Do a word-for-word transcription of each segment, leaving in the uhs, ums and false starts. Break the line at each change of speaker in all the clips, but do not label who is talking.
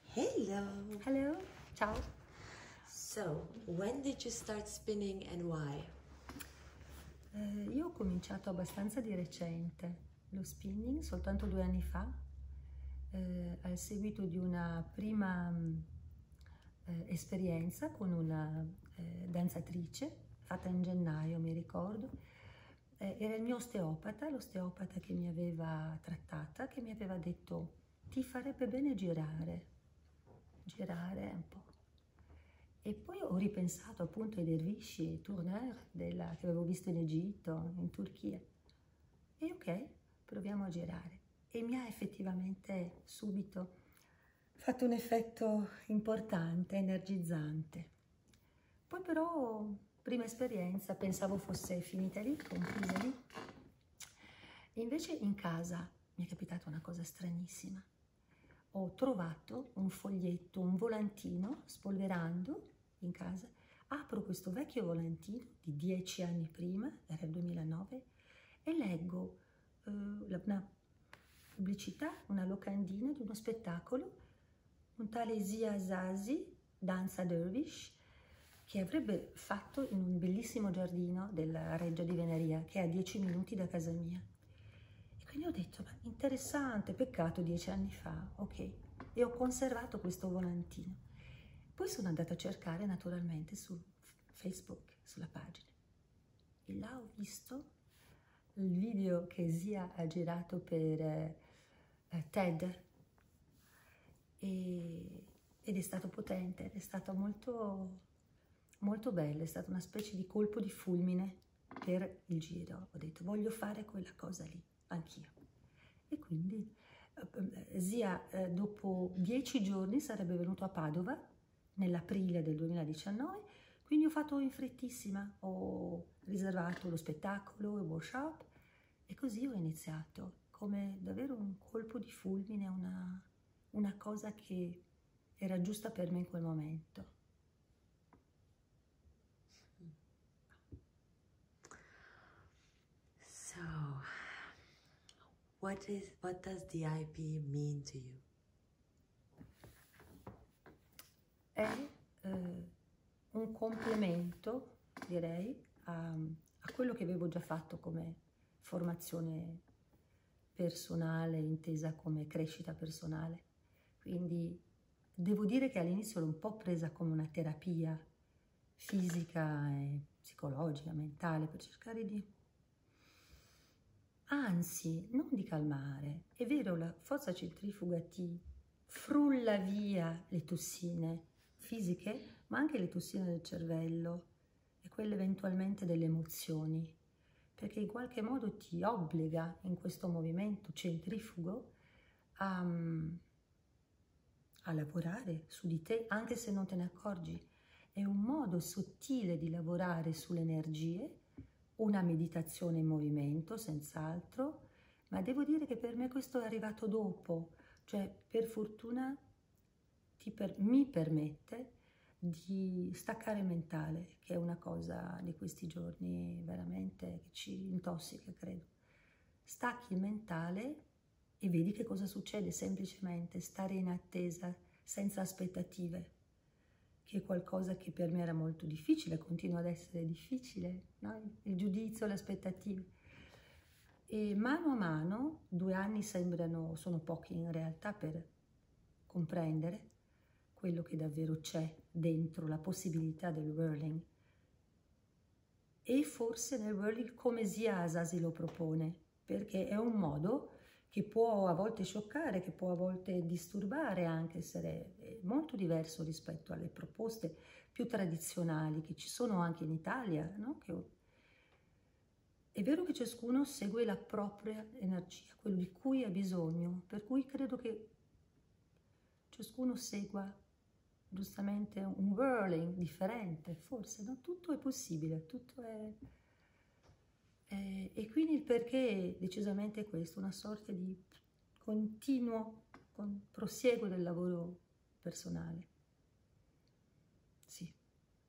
Hello.
Hello, ciao.
So, when did you start spinning and why?
Eh, io ho cominciato abbastanza di recente lo spinning, soltanto due anni fa, eh, al seguito di una prima mh, eh, esperienza con una eh, danzatrice fatta in gennaio, mi ricordo. Eh, era il mio osteopata, l'osteopata che mi aveva trattata, che mi aveva detto: ti farebbe bene girare, girare un po'. E poi ho ripensato appunto ai dervishi, ai tourneur della, che avevo visto in Egitto, in Turchia. E ok, proviamo a girare. E mi ha effettivamente subito fatto un effetto importante, energizzante. Poi però, prima esperienza, pensavo fosse finita lì, conclusa lì. E invece in casa mi è capitata una cosa stranissima. Ho trovato un foglietto, un volantino, spolverando in casa. Apro questo vecchio volantino di dieci anni prima, era il duemilanove, e leggo eh, una pubblicità, una locandina di uno spettacolo, un tale Zia Zazi, danza dervish, che avrebbe fatto in un bellissimo giardino della Reggia di Venaria, che è a dieci minuti da casa mia. E quindi ho detto, ma interessante, peccato, dieci anni fa, ok. E ho conservato questo volantino. Poi sono andata a cercare naturalmente su Facebook, sulla pagina. E là ho visto il video che Zia ha girato per eh, TED. E, ed è stato potente, è stato molto, molto bello, è stato una specie di colpo di fulmine per il giro. Ho detto, voglio fare quella cosa lì, anch'io. E quindi eh, Zia eh, dopo dieci giorni sarebbe venuto a Padova, nell'aprile del duemiladiciannove, quindi ho fatto in frettissima, ho riservato lo spettacolo, il workshop, e così ho iniziato, come davvero un colpo di fulmine, una, una cosa che era giusta per me in quel momento.
So, what is what does D I P mean to you?
È eh, un complemento, direi, a, a quello che avevo già fatto come formazione personale, intesa come crescita personale. Quindi devo dire che all'inizio l'ho un po' presa come una terapia fisica e psicologica, mentale, per cercare di... Anzi, non di calmare. È vero, la forza centrifuga ti frulla via le tossine fisiche, ma anche le tossine del cervello e quelle eventualmente delle emozioni, perché in qualche modo ti obbliga in questo movimento centrifugo a, a lavorare su di te, anche se non te ne accorgi. È un modo sottile di lavorare sulle energie, una meditazione in movimento, senz'altro, ma devo dire che per me questo è arrivato dopo, cioè per fortuna ti per, mi permette di staccare mentale, che è una cosa di questi giorni veramente che ci intossica, credo. Stacchi il mentale e vedi che cosa succede, semplicemente stare in attesa, senza aspettative, che è qualcosa che per me era molto difficile, continua ad essere difficile, no? Il giudizio, le aspettative. E mano a mano, due anni sembrano, sono pochi in realtà per comprendere quello che davvero c'è dentro la possibilità del whirling. E forse nel whirling come Zia Zazi lo propone, perché è un modo che può a volte scioccare, che può a volte disturbare, anche essere molto diverso rispetto alle proposte più tradizionali che ci sono anche in Italia, no? Che è vero che ciascuno segue la propria energia, quello di cui ha bisogno, per cui credo che ciascuno segua giustamente un whirling differente, forse, no? Tutto è possibile, tutto è... è... E quindi il perché è decisamente questo, una sorta di continuo con prosieguo del lavoro personale. Sì.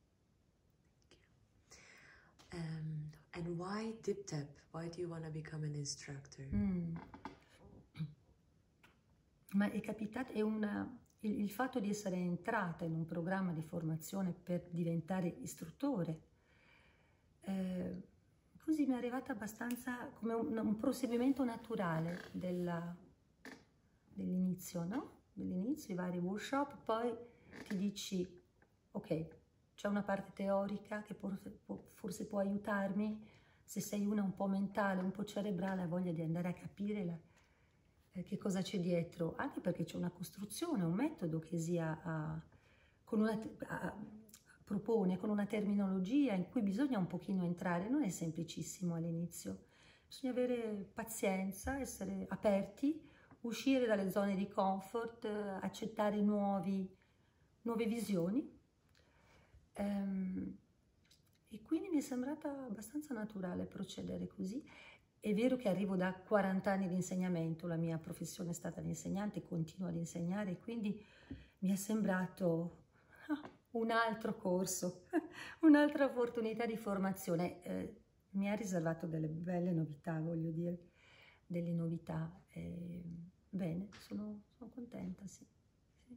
Um, and why Dip Tap? Why do you want to become an instructor?
Mm. Ma è capitato, è una, il, il fatto di essere entrata in un programma di formazione per diventare istruttore, eh, così mi è arrivata abbastanza come un, un proseguimento naturale della, dell'inizio, no? Dell'inizio, i vari workshop, poi ti dici, ok, c'è una parte teorica che forse può, forse può aiutarmi, se sei una un po' mentale, un po' cerebrale, ha voglia di andare a capire la, eh, che cosa c'è dietro, anche perché c'è una costruzione, un metodo che sia a, con una, a, propone, con una terminologia in cui bisogna un pochino entrare, non è semplicissimo all'inizio, bisogna avere pazienza, essere aperti, uscire dalle zone di comfort, accettare nuovi, nuove visioni. Ehm, e quindi mi è sembrata abbastanza naturale procedere così. È vero che arrivo da quaranta anni di insegnamento, la mia professione è stata l'insegnante, continuo ad insegnare, quindi mi è sembrato ah, un altro corso, un'altra opportunità di formazione. Eh, mi ha riservato delle belle novità, voglio dire, delle novità. Eh, bene, sono, sono contenta, sì. sì.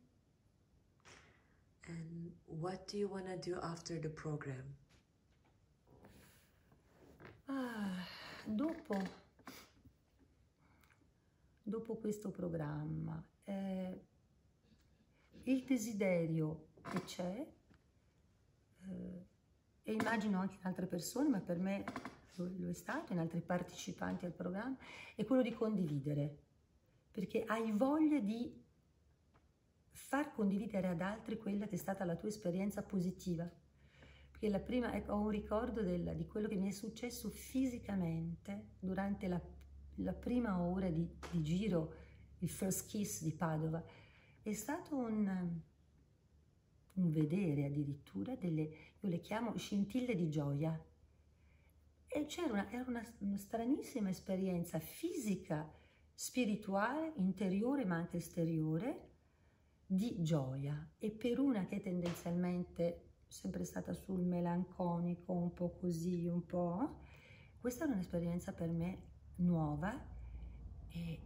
And what do you want to do after the program?
Ah, dopo, dopo questo programma, eh, il desiderio che c'è, eh, e immagino anche in altre persone, ma per me lo, lo è stato, in altri partecipanti al programma, è quello di condividere, perché hai voglia di far condividere ad altri quella che è stata la tua esperienza positiva. Perché la prima, ecco, ho un ricordo del, di quello che mi è successo fisicamente durante la, la prima ora di, di giro, il first kiss di Padova. È stato un, un vedere addirittura delle, io le chiamo scintille di gioia. E c'era una, era una, una stranissima esperienza fisica, spirituale, interiore ma anche esteriore, di gioia. E per una che tendenzialmente sempre stata sul melanconico, un po' così, un po', questa era un'esperienza per me nuova e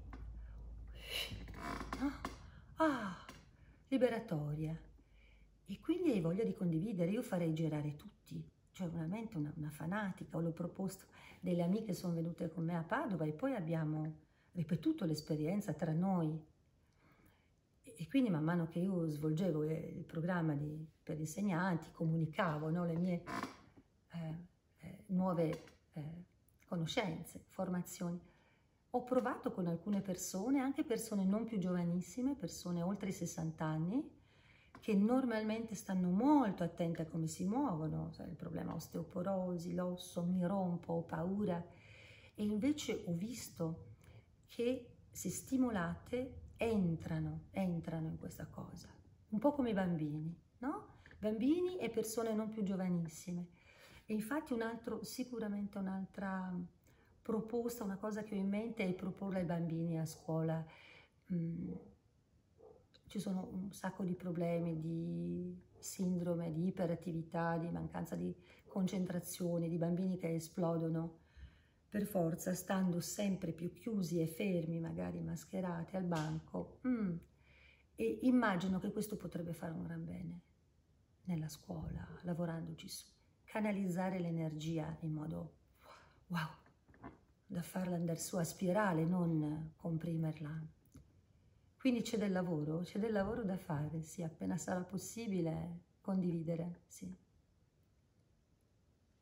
ah, liberatoria. E quindi hai voglia di condividere. Io farei girare tutti, cioè veramente una, una fanatica. L'ho proposto, delle amiche sono venute con me a Padova e poi abbiamo ripetuto l'esperienza tra noi. E quindi man mano che io svolgevo il programma di, per insegnanti, comunicavo, no, le mie eh, eh, nuove eh, conoscenze, formazioni. Ho provato con alcune persone, anche persone non più giovanissime, persone oltre i sessanta anni, che normalmente stanno molto attente a come si muovono, cioè il problema osteoporosi, l'osso, mi rompo, ho paura, e invece ho visto che se stimolate entrano, entrano in questa cosa, un po' come i bambini, no? Bambini e persone non più giovanissime. E infatti un altro, sicuramente un'altra proposta, una cosa che ho in mente è proporre ai bambini a scuola. Mm, ci sono un sacco di problemi di sindrome, di iperattività, di mancanza di concentrazione, di bambini che esplodono per forza, stando sempre più chiusi e fermi, magari mascherati al banco. Mm. E immagino che questo potrebbe fare un gran bene nella scuola, lavorandoci su. Canalizzare l'energia in modo wow, da farla andare su a spirale, non comprimerla. Quindi c'è del lavoro, c'è del lavoro da fare, sì, appena sarà possibile condividere, sì.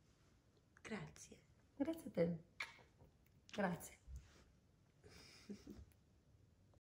Grazie.
Grazie a te. Grazie.